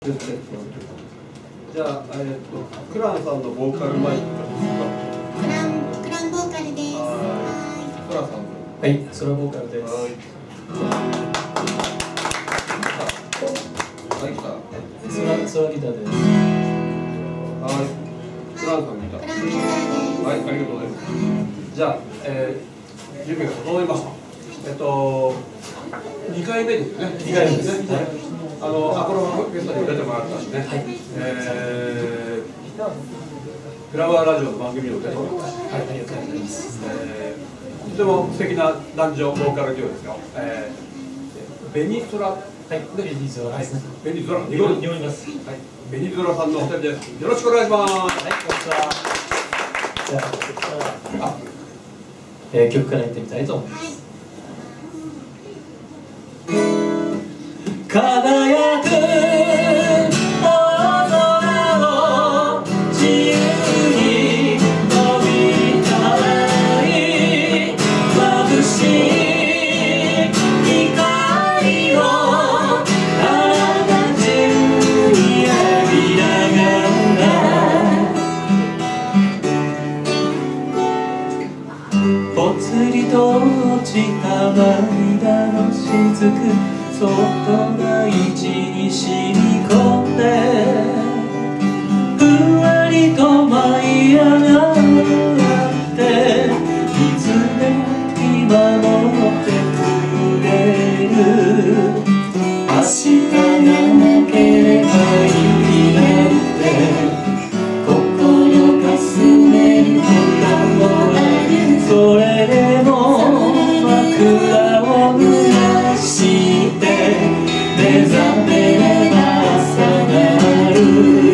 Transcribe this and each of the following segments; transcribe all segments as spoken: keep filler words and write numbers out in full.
じゃあ、えっと、クランさんのボーカルマイクがクラン、クランボーカルです。 はい。クランさん。 はい、ソロボーカルです。はい。 はい、来た。 ソラ、ソラギターです。 はい。クランさんギター。 クランギターです。 はい、ありがとうございます。じゃあ、えー、準備が整いました。えっと、にかいめですね。 にかいめです。はい。 あの、アコロゲストにも出てもらったしね。 はい。 えー、フラワーラジオの番組にも出てもらったし。 はい、ありがとうございます。 えー、とても素敵な男女ボーカルデュオですよ。えー、ベニゾラ。はい、 ベニゾラですね。 ベニゾラ。 日本、日本います。 はい、ベニゾラさんのお二人です。よろしくお願いします。 はい、こんにちは。じゃあ、あ、えー、曲からいってみたいと思います。輝く大空を自由に飛びたい、眩しい光を体中に浴びながら、ぽつりと落ちた涙の雫、そっと大地に染み込んで、ふんわりと舞い上がっていつでも見守ってくれる。明日がなければいいなんて心かすめることもある。それでも枕を濡らして目覚めれば朝がある。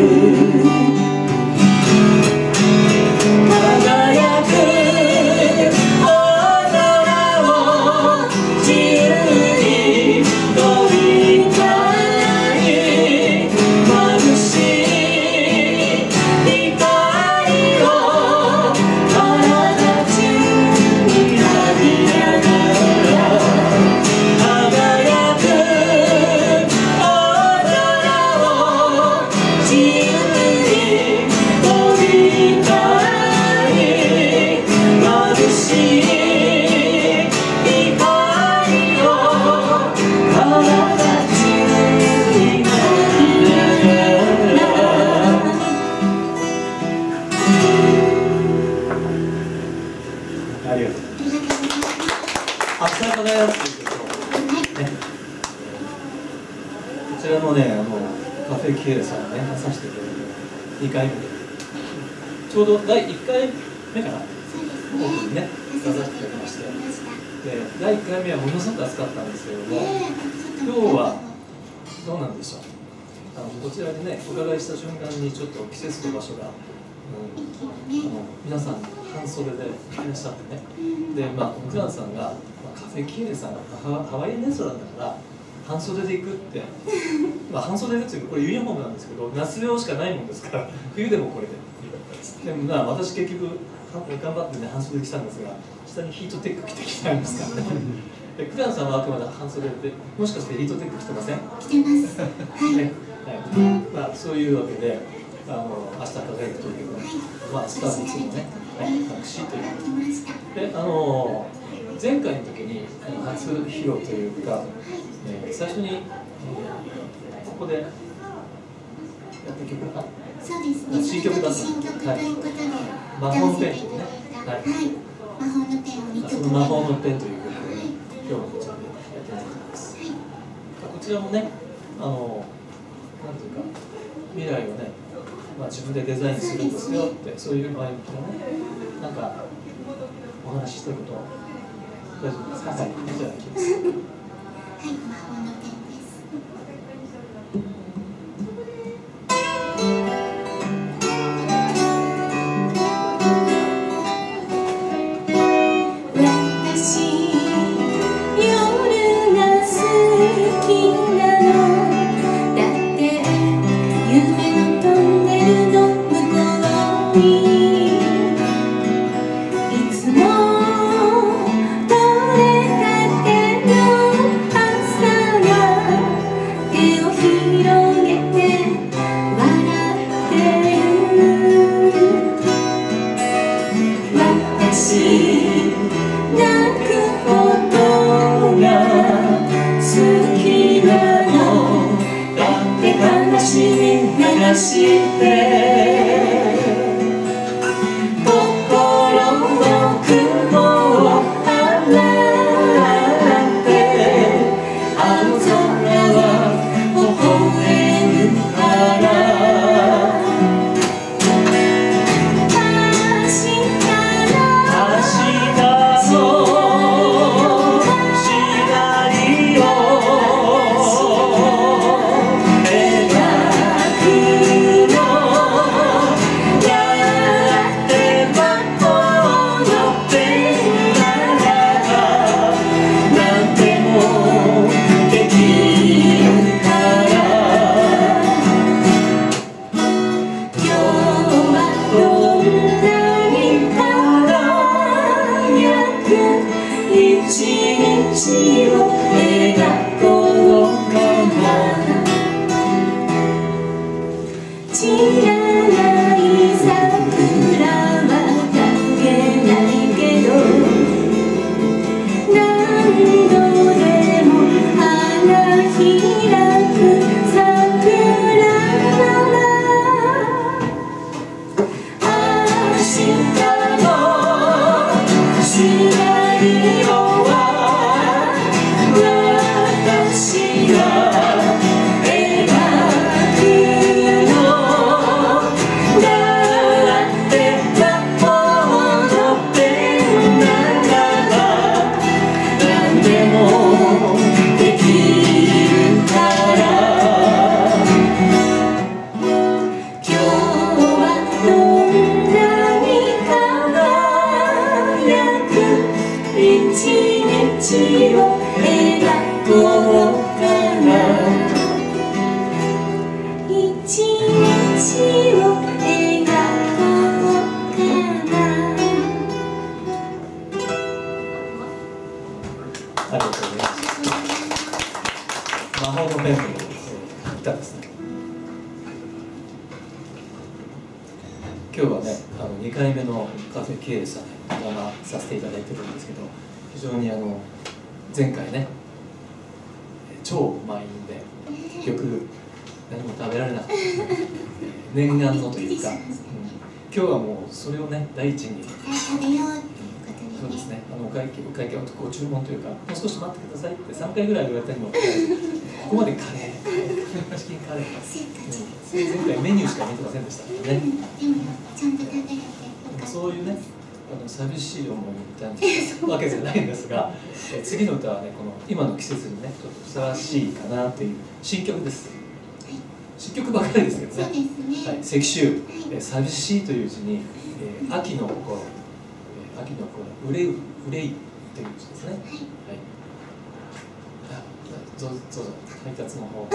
輝く大空を自由に飛びたい、眩しい光を体中に浴びながら、輝く大空を自由に飛びたい、眩しい光を体中に浴びながら。ありがとう。あきさん輝くということね。こちらのね、あのカフェキエルさんね、出させていただいてにかいめで、ちょうどだいいっかいめかな、オープンにね、出させていただきまして、でだいいっかいめはものすごく暑かったんですけれども、今日はどうなんでしょう。あのこちらにね、お伺いした瞬間にちょっと季節の場所が、うん、あの皆さん半袖でいらっしゃってね、で、まあ、クランさんが、まあ、カフェキエルさんがハワイアンレストランだから半袖で行くって、まあ、半袖でっていうかこれユニフォームなんですけど、夏用しかないもんですから冬でもこれで。でもまあ私結局頑張ってね半袖で来たんですが、下にヒートテック着てきたんですからね。でクランさんはあくまで半袖で、もしかしてヒートテック着てません？ 着てます。はい。 ね、はい、まあそういうわけで、あの明日輝くというか、まあスタートいつもね、はい、私というで、あの前回の時に初披露というか、えー、最初に、えー、ここでやった曲かな。 そうですね。 新曲だった。 新曲ということで、 魔法のペンね。 はい。魔法のペンをにきょく。 魔法のペンという曲で、今日もこちらでやっていただきます。こちらもね、あのなんていうか未来をね、まあ自分でデザインするんですよって、そういう前向きなね、なんかお話ししたいこと大丈夫ですか？はい、じゃあいきます。 はい、魔法のペンです。「 しに流して心の雲を払って青空は微笑むから明日の光を魔法のペンという歌ですね。今日はね、あのにかいめのカフェキエレさんでお邪魔させていただいてるんですけど、非常にあの前回ね、超満員で結局何も食べられなかった念願のというか、うん、今日はもうそれをね第一に食べようっていうことにね。 そうですね、あのお会計お会計をご注文というか、もう少し待ってくださいってさんかいぐらい言われたにもここまでカレー、カレーチキンカレー、うん、前回メニューしか見てませんでしたからね、 うん、でもちゃんと食べれてよかった。 そういうね、あの寂しい思いみたいなわけじゃないんですが、え次の歌はね、この今の季節にねちょっとふさわしいかなという新曲です。はい、新曲ばかりですけどね。 そうですね。 はい、石州、 はい、 え寂しいという字に、えー、秋の心、えー、秋の心、憂い憂いという字ですね。はい。はい、あ、どうぞどうぞ配達の方。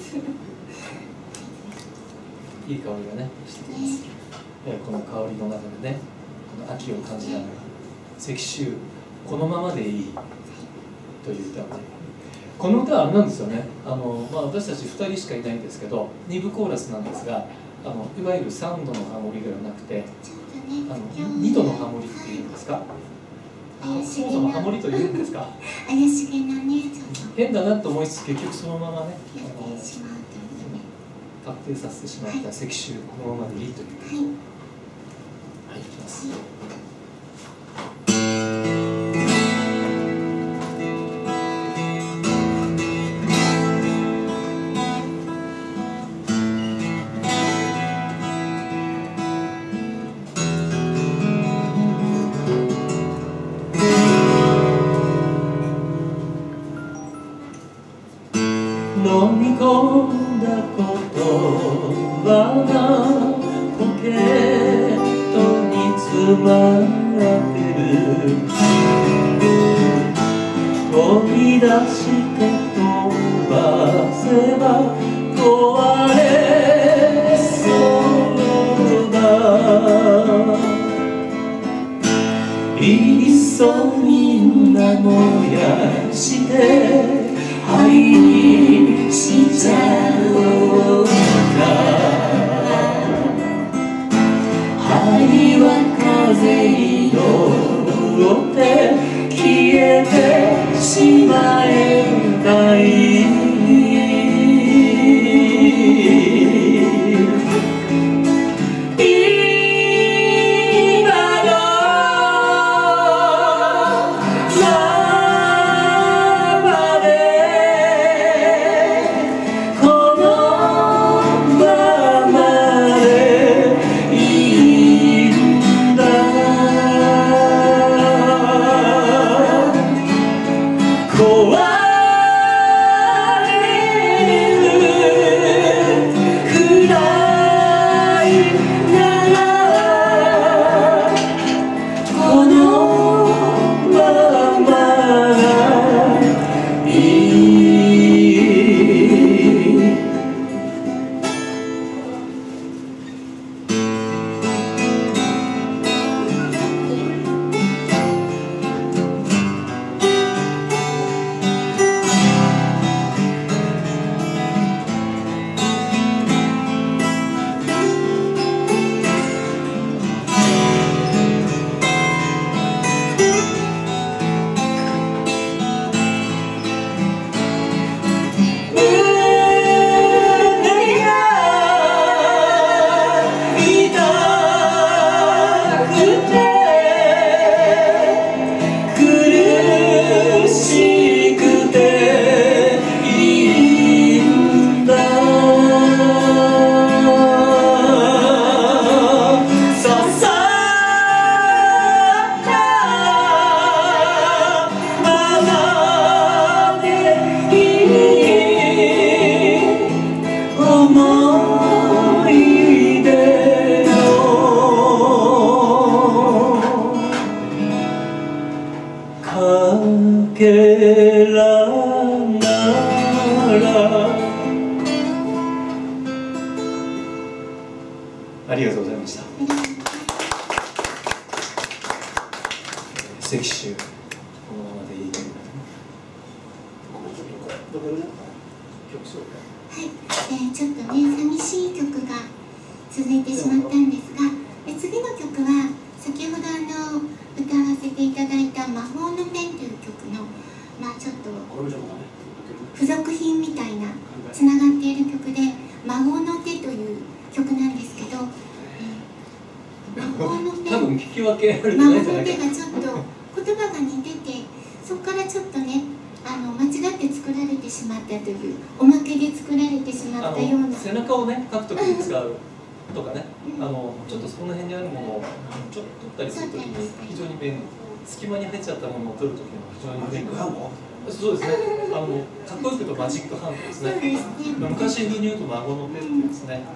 いい香りがねしてきます。えー、この香りの中でね、この秋を感じながら石州このままでいいという歌をね。この歌はあれなんですよね。あのまあ私たちふたりしかいないんですけど、に部コーラスなんですが、あのいわゆるさんどのハモリではなくて、あのにどのハモリっていうんですか。そもそもハモリというんですか。 怪しげなね、ちょっと変だなと思いつつ結局そのままね、 やってしまうというね。 確定させてしまった石州このままでいいという。 はい。 はい、いきます。飲み込んだ言葉がポケットに詰まってる、飛び出して飛ばせば壊れそうだ、いっそみんな燃やして灰にしちゃおうか、灰は風に乗って消えてしまえありがとうございました。 ありがとうございます。 石州このままでいい。曲紹介。 はい、えー、ちょっとね寂しい曲が続いてしまったんですが、え次の曲は先ほどあの歌わせていただいた「魔法のペン」という曲のまあちょっと付属品みたいなつながっている曲で「魔法の手」という曲なんですけど、えー、魔法のペン、 多分聞き分けられて魔法のないんじゃないかな。 手がちょっと言葉が似てて、そこからちょっとねあの間違って作られてしまったというおまけで作られてしまったような背中をね書くときに使うとかね、 うん、 あのちょっとその辺にあるものをちょっと取ったりするときに非常に便利、隙間に入っちゃったものを取るときにも非常に便利。そうですね、あのかっこよく言うとマジックハンドですね。 そうですね、 昔風に言うと孫の手って言うんですね。 はい、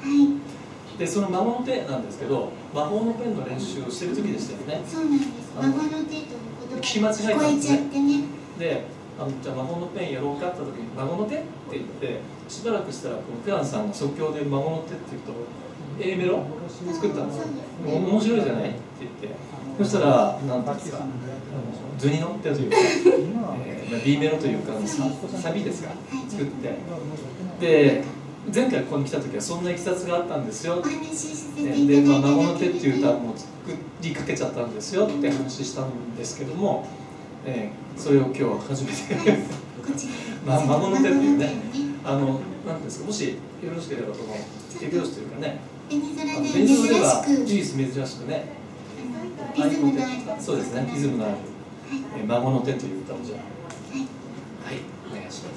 でその孫の手なんですけど、魔法のペンの練習をしてる時でしたよね。 そうなんです。孫の手という言葉聞き間違えたんですね。 聞こえちゃってね。 で、あのじゃあ魔法のペンやろうかって時に孫の手って言ってしばらくしたらこのペアンさんが即興で孫の手って言うと A メロ作ったんですよ。面白いじゃないって言って、そしたらなんていうんですか、図に乗ってというか、えー、B メロというかサビですか作って、で前回ここに来た時はそんないきさつがあったんですよ。 お話しさせていただいたで、まあ、孫の手っていう歌も作りかけちゃったんですよって話したんですけども、えー、それを今日は初めてまあ、孫の手っていうね、あのなんですか、もしよろしければその手拍子というかね、 ベニズラでベニズラでは珍しく唯一珍しくね、 リズムのある、 そうですね、リズムのある、えー、孫の手という歌をじゃあ、 はい、 はい、お願いします。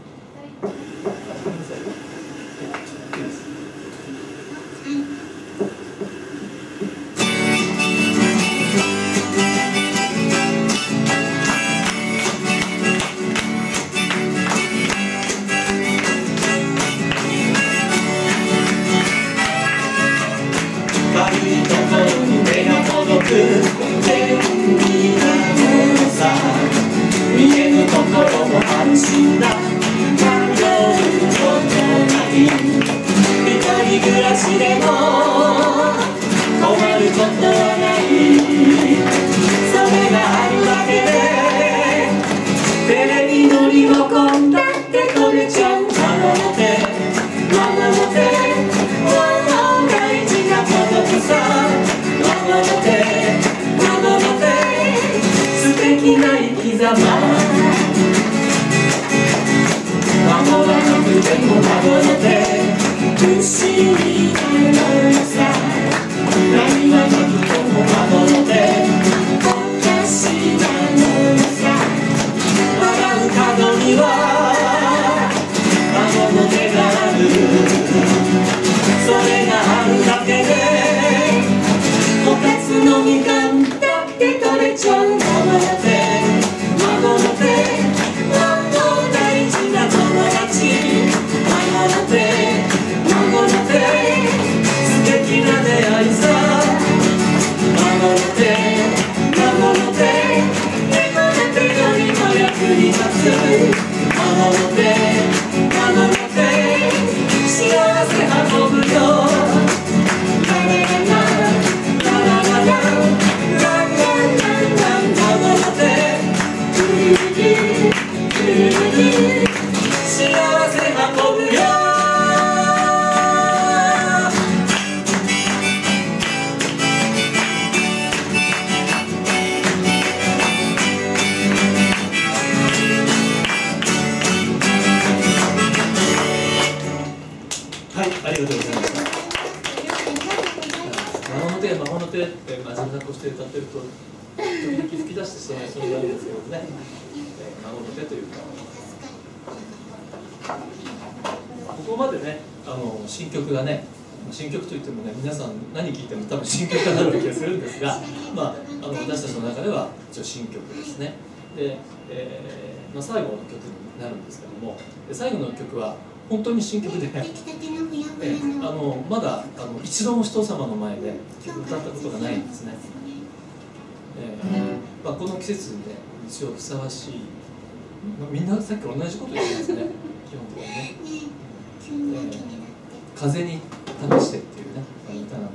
新曲といってもね、皆さん何聴いても多分新曲かなって気がするんですが、まあ、あの私たちの中では一応新曲ですね。で、えーまあ、最後の曲になるんですけども、で最後の曲は本当に新曲で、えー、あのまだあの一度も人様の前で歌ったことがないんですね。えーまあ、この季節にね、一応ふさわしい、まあ、みんなさっきと同じこと言ってますね、基本的にね。えー風に試してっていうね、歌なん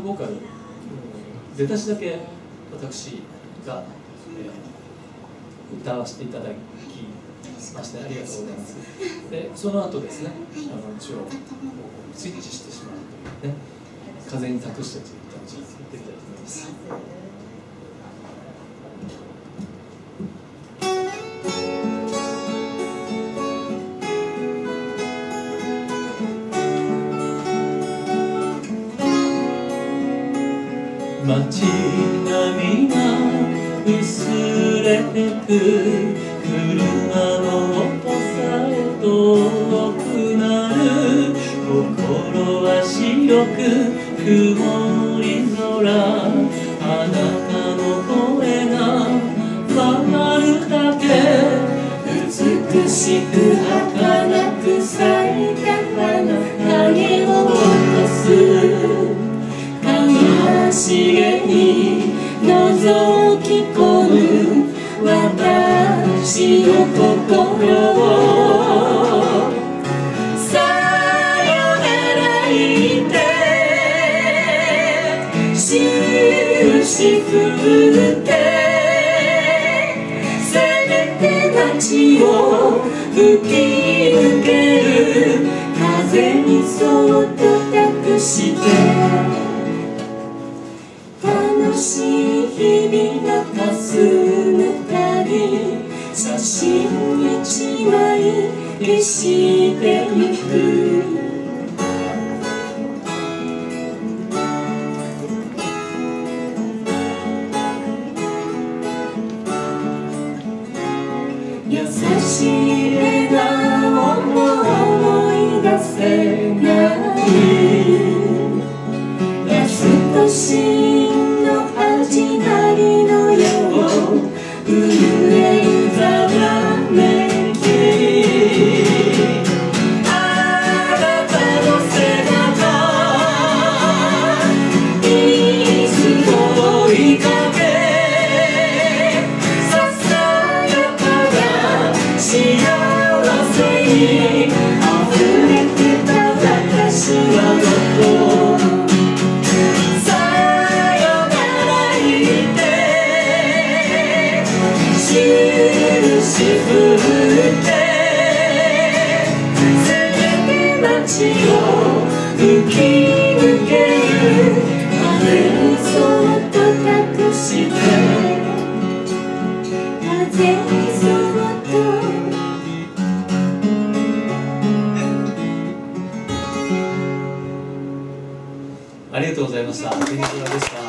ボーカル出だしだけ私が、えー、歌わせていただきましてありがとうございます。でその後ですね、あの一応スイッチしてしまうというね、風に託してという形で作っていきたいと思います。街並みが薄れてく、車の音さえ遠くなる、心は白く曇り空、あなたの声が回るだけ、美しく儚く咲いた花、影を落とすしげに覗き込む私の心を、さよなら言って印振ってせめて街を吹き抜ける、風にそっと託して楽しい日々が霞むたび、写真一枚消してゆく。優しい笑顔も思い出せない、安とし始まりのよう震えるざわめき、あなたの背中いつも追いかけ、ささやかな幸せに溢れてた私はどこ、印振ってせめて街を吹き抜ける、風にそっと託して風にそっと。ありがとうございました。ベニクラでした。